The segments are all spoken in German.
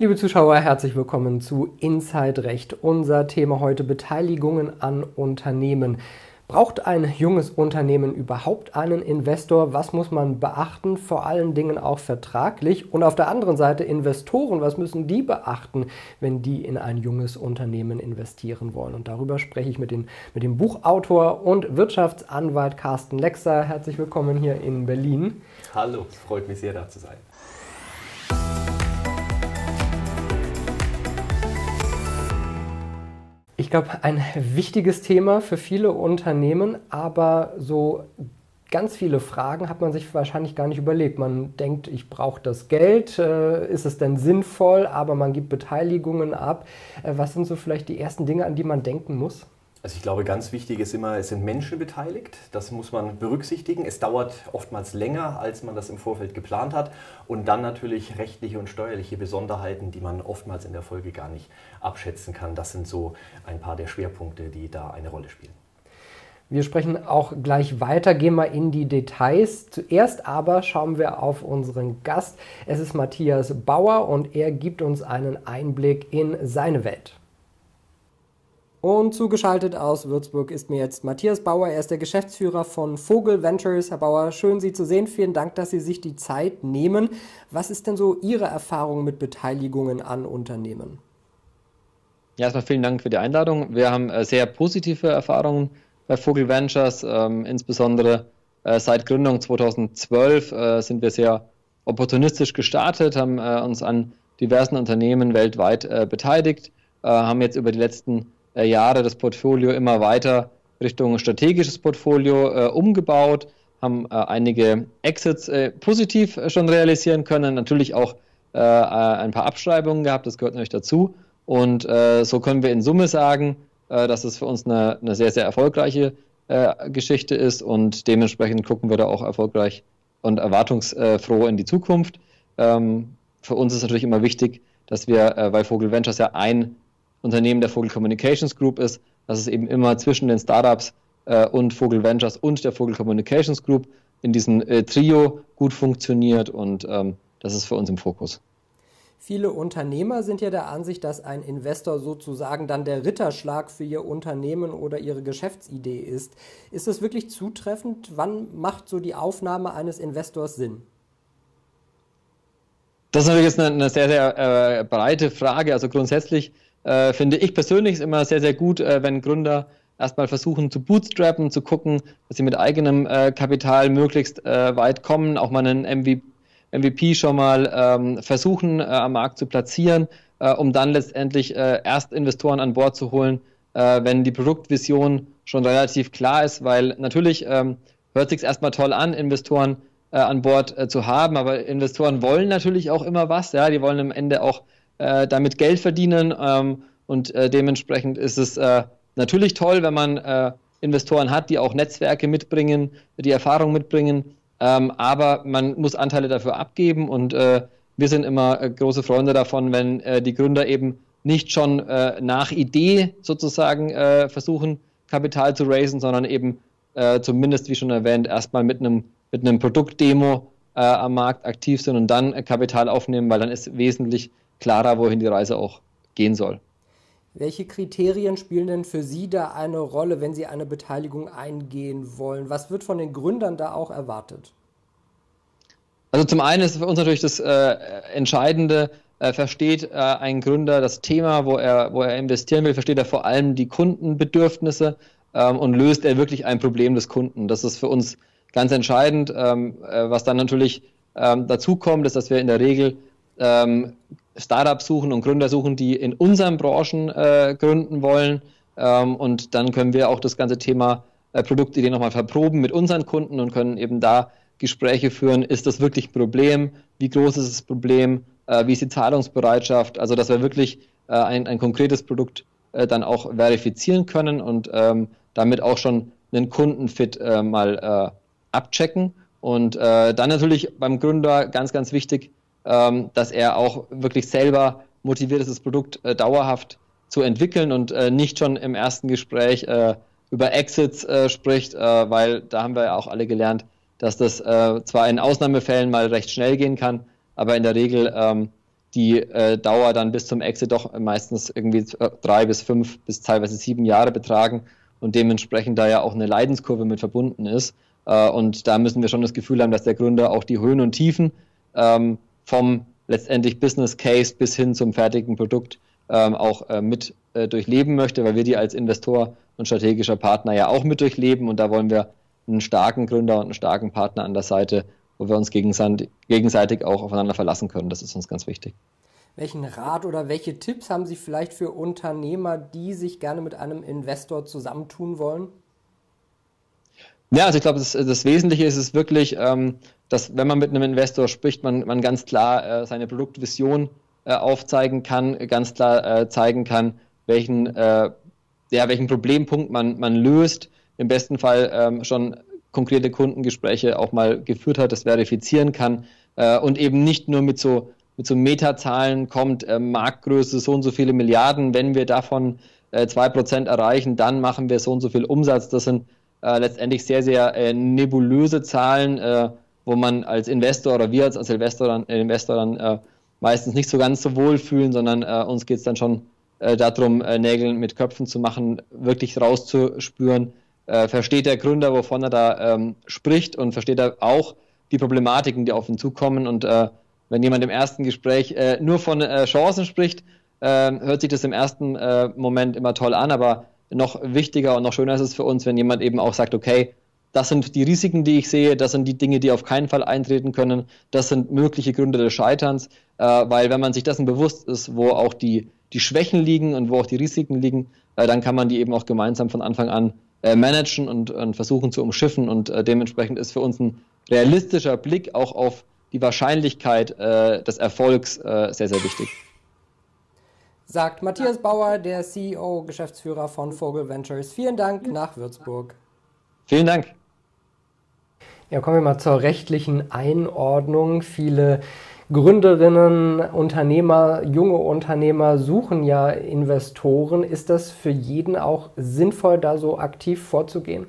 Liebe Zuschauer, herzlich willkommen zu Inside Recht. Unser Thema heute: Beteiligungen an Unternehmen. Braucht ein junges Unternehmen überhaupt einen Investor? Was muss man beachten? Vor allen Dingen auch vertraglich. Und auf der anderen Seite Investoren. Was müssen die beachten, wenn die in ein junges Unternehmen investieren wollen? Und darüber spreche ich mit dem Buchautor und Wirtschaftsanwalt Carsten Lexer. Herzlich willkommen hier in Berlin. Hallo, es freut mich sehr, da zu sein. Ich glaube, ein wichtiges Thema für viele Unternehmen, aber so ganz viele Fragen hat man sich wahrscheinlich gar nicht überlegt. Man denkt, ich brauche das Geld, ist es denn sinnvoll, aber man gibt Beteiligungen ab. Was sind so vielleicht die ersten Dinge, an die man denken muss? Also ich glaube, ganz wichtig ist immer, es sind Menschen beteiligt. Das muss man berücksichtigen. Es dauert oftmals länger, als man das im Vorfeld geplant hat. Und dann natürlich rechtliche und steuerliche Besonderheiten, die man oftmals in der Folge gar nicht abschätzen kann. Das sind so ein paar der Schwerpunkte, die da eine Rolle spielen. Wir sprechen auch gleich weiter, gehen mal in die Details. Zuerst aber schauen wir auf unseren Gast. Es ist Matthias Bauer und er gibt uns einen Einblick in seine Welt. Und zugeschaltet aus Würzburg ist mir jetzt Matthias Bauer. Er ist der Geschäftsführer von Vogel Ventures. Herr Bauer, schön Sie zu sehen. Vielen Dank, dass Sie sich die Zeit nehmen. Was ist denn so Ihre Erfahrung mit Beteiligungen an Unternehmen? Ja, erstmal vielen Dank für die Einladung. Wir haben sehr positive Erfahrungen bei Vogel Ventures. Insbesondere seit Gründung 2012 sind wir sehr opportunistisch gestartet, haben uns an diversen Unternehmen weltweit beteiligt, haben jetzt über die letzten Jahre das Portfolio immer weiter Richtung strategisches Portfolio umgebaut, haben einige Exits positiv schon realisieren können, natürlich auch ein paar Abschreibungen gehabt, das gehört natürlich dazu. Und so können wir in Summe sagen, dass es für uns eine sehr, sehr erfolgreiche Geschichte ist und dementsprechend gucken wir da auch erfolgreich und erwartungsfroh in die Zukunft. Für uns ist natürlich immer wichtig, dass wir, weil Vogel Ventures ja ein Unternehmen der Vogel Communications Group ist, dass es eben immer zwischen den Startups und Vogel Ventures und der Vogel Communications Group in diesem Trio gut funktioniert und das ist für uns im Fokus. Viele Unternehmer sind ja der Ansicht, dass ein Investor sozusagen dann der Ritterschlag für ihr Unternehmen oder ihre Geschäftsidee ist. Ist das wirklich zutreffend? Wann macht so die Aufnahme eines Investors Sinn? Das ist natürlich jetzt eine sehr, sehr breite Frage. Also grundsätzlich finde ich persönlich es immer sehr, sehr gut, wenn Gründer erstmal versuchen zu bootstrappen, zu gucken, dass sie mit eigenem Kapital möglichst weit kommen, auch mal einen MVP schon mal versuchen am Markt zu platzieren, um dann letztendlich erst Investoren an Bord zu holen, wenn die Produktvision schon relativ klar ist, weil natürlich hört sich erstmal toll an, Investoren an Bord zu haben, aber Investoren wollen natürlich auch immer was, ja, die wollen am Ende auch damit Geld verdienen und dementsprechend ist es natürlich toll, wenn man Investoren hat, die auch Netzwerke mitbringen, die Erfahrung mitbringen, aber man muss Anteile dafür abgeben und wir sind immer große Freunde davon, wenn die Gründer eben nicht schon nach Idee sozusagen versuchen, Kapital zu raisen, sondern eben zumindest, wie schon erwähnt, erstmal mit einem Produktdemo am Markt aktiv sind und dann Kapital aufnehmen, weil dann ist wesentlich klarer, wohin die Reise auch gehen soll. Welche Kriterien spielen denn für Sie da eine Rolle, wenn Sie eine Beteiligung eingehen wollen? Was wird von den Gründern da auch erwartet? Also zum einen ist für uns natürlich das Entscheidende, versteht ein Gründer das Thema, wo er investieren will, versteht er vor allem die Kundenbedürfnisse und löst er wirklich ein Problem des Kunden. Das ist für uns ganz entscheidend. Was dann natürlich dazu kommt, ist, dass wir in der Regel Startups suchen und Gründer suchen, die in unseren Branchen gründen wollen. Und dann können wir auch das ganze Thema Produktidee nochmal verproben mit unseren Kunden und können eben da Gespräche führen. Ist das wirklich ein Problem? Wie groß ist das Problem? Wie ist die Zahlungsbereitschaft? Also, dass wir wirklich ein konkretes Produkt dann auch verifizieren können und damit auch schon einen Kundenfit mal abchecken. Und dann natürlich beim Gründer ganz, ganz wichtig, dass er auch wirklich selber motiviert ist, das Produkt dauerhaft zu entwickeln und nicht schon im ersten Gespräch über Exits spricht, weil da haben wir ja auch alle gelernt, dass das zwar in Ausnahmefällen mal recht schnell gehen kann, aber in der Regel die Dauer dann bis zum Exit doch meistens irgendwie 3 bis 5 bis teilweise 7 Jahre betragen und dementsprechend da ja auch eine Leidenskurve mit verbunden ist. Und da müssen wir schon das Gefühl haben, dass der Gründer auch die Höhen und Tiefen vom letztendlich Business Case bis hin zum fertigen Produkt auch mit durchleben möchte, weil wir die als Investor und strategischer Partner ja auch mit durchleben und da wollen wir einen starken Gründer und einen starken Partner an der Seite, wo wir uns gegenseitig auch aufeinander verlassen können. Das ist uns ganz wichtig. Welchen Rat oder welche Tipps haben Sie vielleicht für Unternehmer, die sich gerne mit einem Investor zusammentun wollen? Ja, also ich glaube, das Wesentliche ist es wirklich, dass wenn man mit einem Investor spricht, man ganz klar seine Produktvision aufzeigen kann, ganz klar zeigen kann, welchen Problempunkt man löst, im besten Fall schon konkrete Kundengespräche auch mal geführt hat, das verifizieren kann und eben nicht nur mit so Metazahlen kommt, Marktgröße so und so viele Milliarden, wenn wir davon 2% erreichen, dann machen wir so und so viel Umsatz. Das sind letztendlich sehr, sehr nebulöse Zahlen, wo man als Investor oder wir als Investor dann meistens nicht so ganz so wohl fühlen, sondern uns geht es dann schon darum, Nägel mit Köpfen zu machen, wirklich rauszuspüren, versteht der Gründer, wovon er da spricht und versteht er auch die Problematiken, die auf ihn zukommen. Und wenn jemand im ersten Gespräch nur von Chancen spricht, hört sich das im ersten Moment immer toll an, aber noch wichtiger und noch schöner ist es für uns, wenn jemand eben auch sagt, okay, das sind die Risiken, die ich sehe, das sind die Dinge, die auf keinen Fall eintreten können, das sind mögliche Gründe des Scheiterns, weil wenn man sich dessen bewusst ist, wo auch die Schwächen liegen und wo auch die Risiken liegen, dann kann man die eben auch gemeinsam von Anfang an managen und versuchen zu umschiffen und dementsprechend ist für uns ein realistischer Blick auch auf die Wahrscheinlichkeit des Erfolgs sehr, sehr wichtig. Sagt Matthias Bauer, der CEO, Geschäftsführer von Vogel Ventures. Vielen Dank nach Würzburg. Vielen Dank. Ja, kommen wir mal zur rechtlichen Einordnung. Viele Gründerinnen, Unternehmer, junge Unternehmer suchen ja Investoren. Ist das für jeden auch sinnvoll, da so aktiv vorzugehen?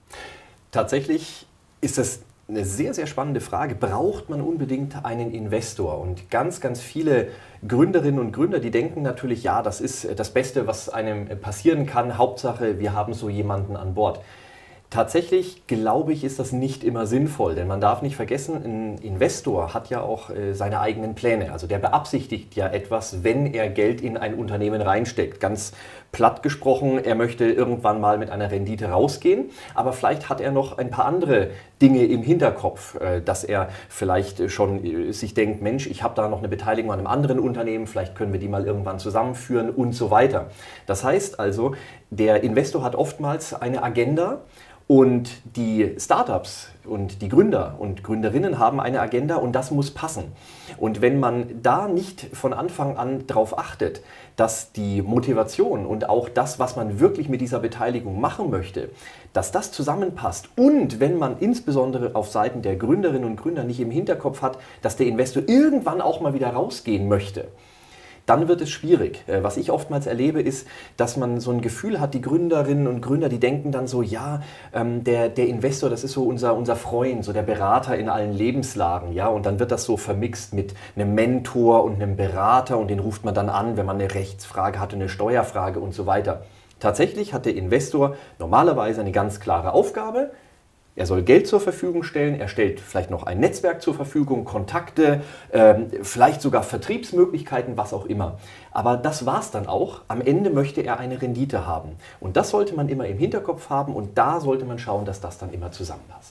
Tatsächlich ist das eine sehr, sehr spannende Frage. Braucht man unbedingt einen Investor? Und ganz, ganz viele Gründerinnen und Gründer, die denken natürlich, ja, das ist das Beste, was einem passieren kann. Hauptsache, wir haben so jemanden an Bord. Tatsächlich, glaube ich, ist das nicht immer sinnvoll, denn man darf nicht vergessen, ein Investor hat ja auch seine eigenen Pläne. Also der beabsichtigt ja etwas, wenn er Geld in ein Unternehmen reinsteckt. Ganz platt gesprochen, er möchte irgendwann mal mit einer Rendite rausgehen, aber vielleicht hat er noch ein paar andere Dinge im Hinterkopf, dass er vielleicht schon sich denkt, Mensch, ich habe da noch eine Beteiligung an einem anderen Unternehmen, vielleicht können wir die mal irgendwann zusammenführen und so weiter. Das heißt also, der Investor hat oftmals eine Agenda, und die Startups und die Gründer und Gründerinnen haben eine Agenda und das muss passen. Und wenn man da nicht von Anfang an darauf achtet, dass die Motivation und auch das, was man wirklich mit dieser Beteiligung machen möchte, dass das zusammenpasst und wenn man insbesondere auf Seiten der Gründerinnen und Gründer nicht im Hinterkopf hat, dass der Investor irgendwann auch mal wieder rausgehen möchte, dann wird es schwierig. Was ich oftmals erlebe, ist, dass man so ein Gefühl hat, die Gründerinnen und Gründer, die denken dann so, ja, der Investor, das ist so unser Freund, so der Berater in allen Lebenslagen, ja, und dann wird das so vermixt mit einem Mentor und einem Berater und den ruft man dann an, wenn man eine Rechtsfrage hat, eine Steuerfrage und so weiter. Tatsächlich hat der Investor normalerweise eine ganz klare Aufgabe. Er soll Geld zur Verfügung stellen, er stellt vielleicht noch ein Netzwerk zur Verfügung, Kontakte, vielleicht sogar Vertriebsmöglichkeiten, was auch immer. Aber das war's dann auch. Am Ende möchte er eine Rendite haben. Und das sollte man immer im Hinterkopf haben und da sollte man schauen, dass das dann immer zusammenpasst.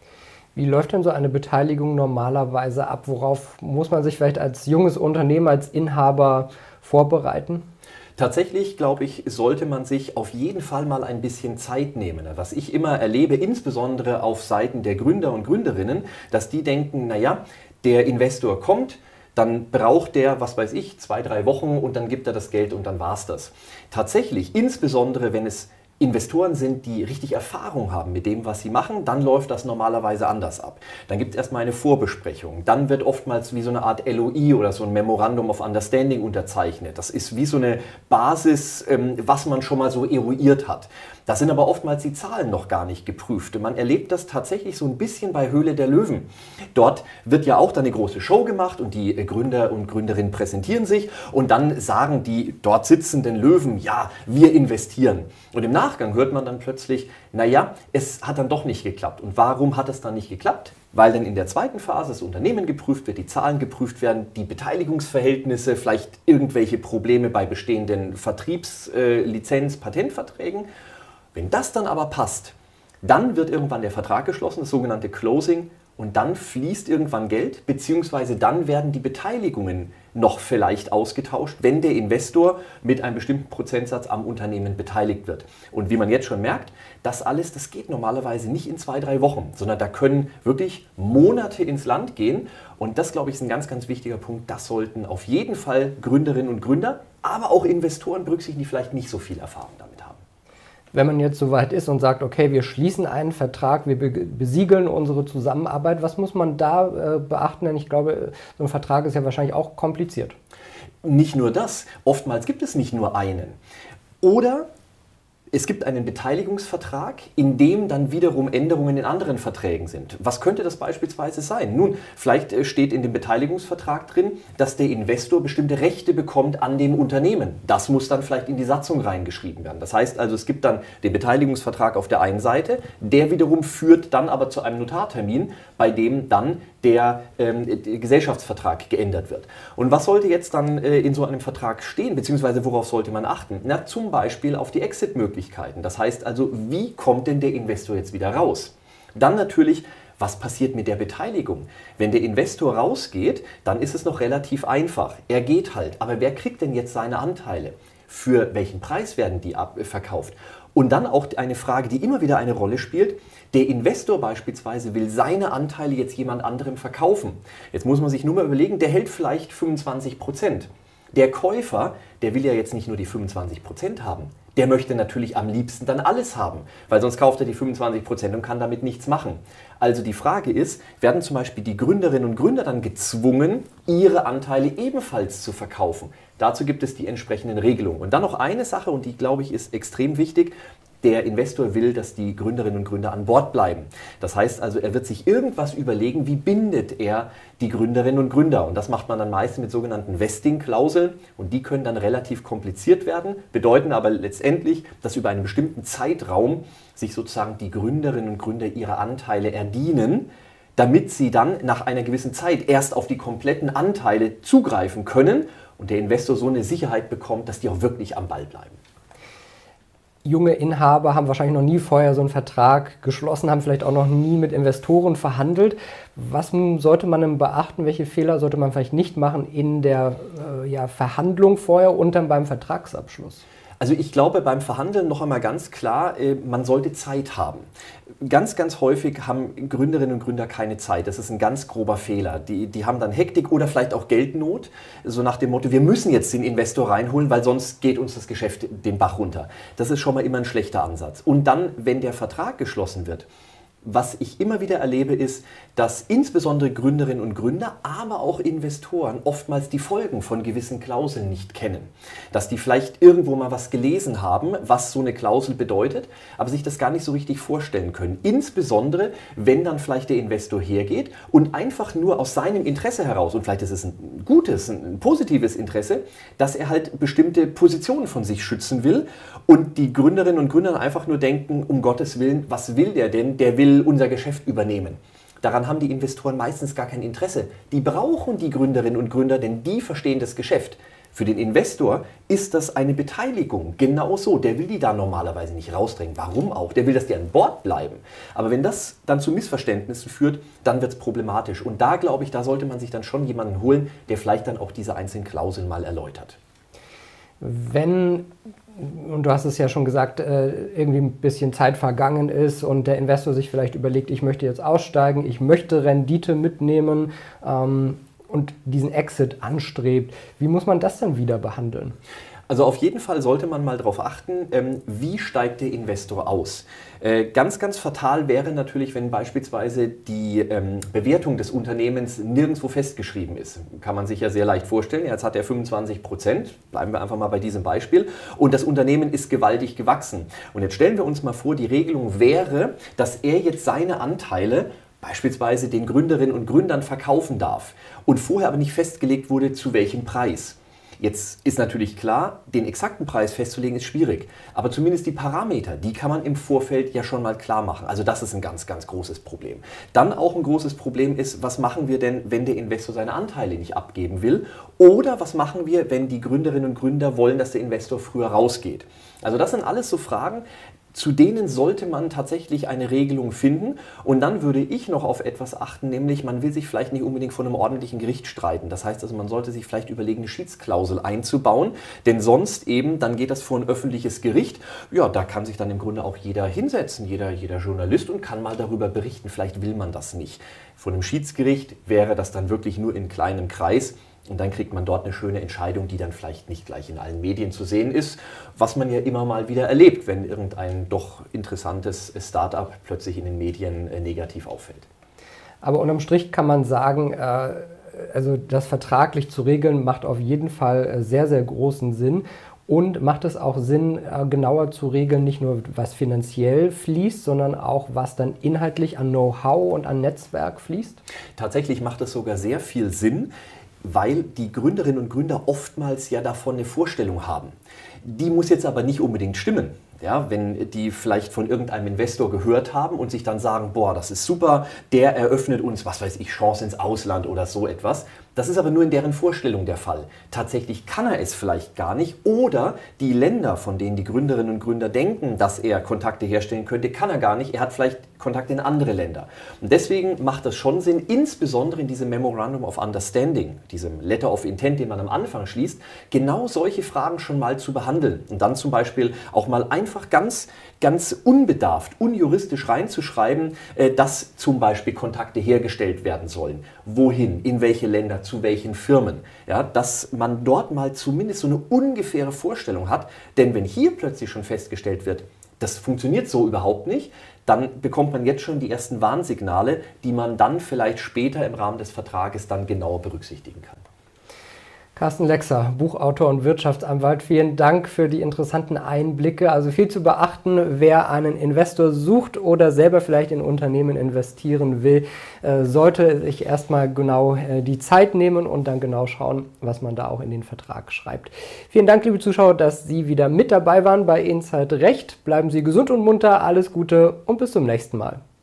Wie läuft denn so eine Beteiligung normalerweise ab? Worauf muss man sich vielleicht als junges Unternehmen, als Inhaber vorbereiten? Tatsächlich, glaube ich, sollte man sich auf jeden Fall mal ein bisschen Zeit nehmen. Was ich immer erlebe, insbesondere auf Seiten der Gründer und Gründerinnen, dass die denken, naja, der Investor kommt, dann braucht der, was weiß ich, 2, 3 Wochen und dann gibt er das Geld und dann war's das. Tatsächlich, insbesondere wenn es Investoren sind, die richtig Erfahrung haben mit dem, was sie machen, dann läuft das normalerweise anders ab. Dann gibt es erstmal eine Vorbesprechung. Dann wird oftmals wie so eine Art LOI oder so ein Memorandum of Understanding unterzeichnet. Das ist wie so eine Basis, was man schon mal so eruiert hat. Da sind aber oftmals die Zahlen noch gar nicht geprüft. Man erlebt das tatsächlich so ein bisschen bei Höhle der Löwen. Dort wird ja auch dann eine große Show gemacht und die Gründer und Gründerinnen präsentieren sich und dann sagen die dort sitzenden Löwen, ja, wir investieren. Und im Nachgang hört man dann plötzlich, naja, es hat dann doch nicht geklappt. Und warum hat es dann nicht geklappt? Weil dann in der zweiten Phase das Unternehmen geprüft wird, die Zahlen geprüft werden, die Beteiligungsverhältnisse, vielleicht irgendwelche Probleme bei bestehenden Vertriebslizenz-, Patentverträgen. Wenn das dann aber passt, dann wird irgendwann der Vertrag geschlossen, das sogenannte Closing, und dann fließt irgendwann Geld, beziehungsweise dann werden die Beteiligungen noch vielleicht ausgetauscht, wenn der Investor mit einem bestimmten Prozentsatz am Unternehmen beteiligt wird. Und wie man jetzt schon merkt, das alles, das geht normalerweise nicht in 2, 3 Wochen, sondern da können wirklich Monate ins Land gehen. Und das, glaube ich, ist ein ganz, ganz wichtiger Punkt. Das sollten auf jeden Fall Gründerinnen und Gründer, aber auch Investoren berücksichtigen, die vielleicht nicht so viel Erfahrung damit haben. Wenn man jetzt soweit ist und sagt, okay, wir schließen einen Vertrag, wir besiegeln unsere Zusammenarbeit, was muss man da beachten? Denn ich glaube, so ein Vertrag ist ja wahrscheinlich auch kompliziert. Nicht nur das, oftmals gibt es nicht nur einen. Oder es gibt einen Beteiligungsvertrag, in dem dann wiederum Änderungen in anderen Verträgen sind. Was könnte das beispielsweise sein? Nun, vielleicht steht in dem Beteiligungsvertrag drin, dass der Investor bestimmte Rechte bekommt an dem Unternehmen. Das muss dann vielleicht in die Satzung reingeschrieben werden. Das heißt also, es gibt dann den Beteiligungsvertrag auf der einen Seite, der wiederum führt dann aber zu einem Notartermin, bei dem dann der Gesellschaftsvertrag geändert wird. Und was sollte jetzt dann in so einem Vertrag stehen, beziehungsweise worauf sollte man achten? Na, zum Beispiel auf die Exit-Möglichkeiten. Das heißt also, wie kommt denn der Investor jetzt wieder raus? Dann natürlich, was passiert mit der Beteiligung? Wenn der Investor rausgeht, dann ist es noch relativ einfach. Er geht halt, aber wer kriegt denn jetzt seine Anteile? Für welchen Preis werden die verkauft? Und dann auch eine Frage, die immer wieder eine Rolle spielt. Der Investor beispielsweise will seine Anteile jetzt jemand anderem verkaufen. Jetzt muss man sich nur mal überlegen, der hält vielleicht 25%. Der Käufer, der will ja jetzt nicht nur die 25% haben. Der möchte natürlich am liebsten dann alles haben, weil sonst kauft er die 25% und kann damit nichts machen. Also die Frage ist, werden zum Beispiel die Gründerinnen und Gründer dann gezwungen, ihre Anteile ebenfalls zu verkaufen? Dazu gibt es die entsprechenden Regelungen. Und dann noch eine Sache, und die, glaube ich, ist extrem wichtig. Der Investor will, dass die Gründerinnen und Gründer an Bord bleiben. Das heißt also, er wird sich irgendwas überlegen, wie bindet er die Gründerinnen und Gründer. Und das macht man dann meist mit sogenannten Vesting-Klauseln. Und die können dann relativ kompliziert werden, bedeuten aber letztendlich, dass über einen bestimmten Zeitraum sich sozusagen die Gründerinnen und Gründer ihre Anteile erdienen, damit sie dann nach einer gewissen Zeit erst auf die kompletten Anteile zugreifen können und der Investor so eine Sicherheit bekommt, dass die auch wirklich am Ball bleiben. Junge Inhaber haben wahrscheinlich noch nie vorher so einen Vertrag geschlossen, haben vielleicht auch noch nie mit Investoren verhandelt. Was sollte man denn beachten? Welche Fehler sollte man vielleicht nicht machen in der Verhandlung vorher und dann beim Vertragsabschluss? Also ich glaube beim Verhandeln noch einmal ganz klar, man sollte Zeit haben. Ganz, ganz häufig haben Gründerinnen und Gründer keine Zeit. Das ist ein ganz grober Fehler. Die haben dann Hektik oder vielleicht auch Geldnot, so nach dem Motto, wir müssen jetzt den Investor reinholen, weil sonst geht uns das Geschäft den Bach runter. Das ist schon mal immer ein schlechter Ansatz. Und dann, wenn der Vertrag geschlossen wird, was ich immer wieder erlebe, ist, dass insbesondere Gründerinnen und Gründer, aber auch Investoren oftmals die Folgen von gewissen Klauseln nicht kennen. Dass die vielleicht irgendwo mal was gelesen haben, was so eine Klausel bedeutet, aber sich das gar nicht so richtig vorstellen können. Insbesondere, wenn dann vielleicht der Investor hergeht und einfach nur aus seinem Interesse heraus, und vielleicht ist es ein gutes, ein positives Interesse, dass er halt bestimmte Positionen von sich schützen will und die Gründerinnen und Gründer einfach nur denken, um Gottes Willen, was will der denn? Der will unser Geschäft übernehmen. Daran haben die Investoren meistens gar kein Interesse. Die brauchen die Gründerinnen und Gründer, denn die verstehen das Geschäft. Für den Investor ist das eine Beteiligung. Genau so. Der will die da normalerweise nicht rausdrängen. Warum auch? Der will, dass die an Bord bleiben. Aber wenn das dann zu Missverständnissen führt, dann wird es problematisch. Und da, glaube ich, da sollte man sich dann schon jemanden holen, der vielleicht dann auch diese einzelnen Klauseln mal erläutert. Und du hast es ja schon gesagt, irgendwie ein bisschen Zeit vergangen ist und der Investor sich vielleicht überlegt, ich möchte jetzt aussteigen, ich möchte Rendite mitnehmen und diesen Exit anstrebt. Wie muss man das dann wieder behandeln? Also auf jeden Fall sollte man mal darauf achten, wie steigt der Investor aus. Ganz, ganz fatal wäre natürlich, wenn beispielsweise die Bewertung des Unternehmens nirgendwo festgeschrieben ist. Kann man sich ja sehr leicht vorstellen. Jetzt hat er 25%, bleiben wir einfach mal bei diesem Beispiel, und das Unternehmen ist gewaltig gewachsen. Und jetzt stellen wir uns mal vor, die Regelung wäre, dass er jetzt seine Anteile beispielsweise den Gründerinnen und Gründern verkaufen darf und vorher aber nicht festgelegt wurde, zu welchem Preis. Jetzt ist natürlich klar, den exakten Preis festzulegen ist schwierig, aber zumindest die Parameter, die kann man im Vorfeld ja schon mal klar machen. Also das ist ein ganz, ganz großes Problem. Dann auch ein großes Problem ist, was machen wir denn, wenn der Investor seine Anteile nicht abgeben will? Oder was machen wir, wenn die Gründerinnen und Gründer wollen, dass der Investor früher rausgeht? Also das sind alles so Fragen, zu denen sollte man tatsächlich eine Regelung finden, und dann würde ich noch auf etwas achten, nämlich man will sich vielleicht nicht unbedingt vor einem ordentlichen Gericht streiten. Das heißt also, man sollte sich vielleicht überlegen, eine Schiedsklausel einzubauen, denn sonst eben, dann geht das vor ein öffentliches Gericht. Ja, da kann sich dann im Grunde auch jeder hinsetzen, jeder Journalist, und kann mal darüber berichten. Vielleicht will man das nicht. Vor einem Schiedsgericht wäre das dann wirklich nur in kleinem Kreis. Und dann kriegt man dort eine schöne Entscheidung, die dann vielleicht nicht gleich in allen Medien zu sehen ist, was man ja immer mal wieder erlebt, wenn irgendein doch interessantes Start-up plötzlich in den Medien negativ auffällt. Aber unterm Strich kann man sagen, also das vertraglich zu regeln, macht auf jeden Fall sehr, sehr großen Sinn. Und macht es auch Sinn, genauer zu regeln, nicht nur was finanziell fließt, sondern auch was dann inhaltlich an Know-how und an Netzwerk fließt? Tatsächlich macht es sogar sehr viel Sinn, weil die Gründerinnen und Gründer oftmals ja davon eine Vorstellung haben. Die muss jetzt aber nicht unbedingt stimmen. Ja, wenn die vielleicht von irgendeinem Investor gehört haben und sich dann sagen, boah, das ist super, der eröffnet uns, was weiß ich, Chance ins Ausland oder so etwas. Das ist aber nur in deren Vorstellung der Fall. Tatsächlich kann er es vielleicht gar nicht, oder die Länder, von denen die Gründerinnen und Gründer denken, dass er Kontakte herstellen könnte, kann er gar nicht. Er hat vielleicht Kontakte in andere Länder. Und deswegen macht es schon Sinn, insbesondere in diesem Memorandum of Understanding, diesem Letter of Intent, den man am Anfang schließt, genau solche Fragen schon mal zu behandeln. Und dann zum Beispiel auch mal einfach ganz unbedarft, unjuristisch reinzuschreiben, dass zum Beispiel Kontakte hergestellt werden sollen. Wohin, in welche Länder, zu welchen Firmen. Ja, dass man dort mal zumindest so eine ungefähre Vorstellung hat. Denn wenn hier plötzlich schon festgestellt wird, das funktioniert so überhaupt nicht, dann bekommt man jetzt schon die ersten Warnsignale, die man dann vielleicht später im Rahmen des Vertrages dann genauer berücksichtigen kann. Carsten Lexer, Buchautor und Wirtschaftsanwalt, vielen Dank für die interessanten Einblicke. Also viel zu beachten, wer einen Investor sucht oder selber vielleicht in Unternehmen investieren will, sollte sich erstmal genau die Zeit nehmen und dann genau schauen, was man da auch in den Vertrag schreibt. Vielen Dank, liebe Zuschauer, dass Sie wieder mit dabei waren bei Inside Recht. Bleiben Sie gesund und munter, alles Gute und bis zum nächsten Mal.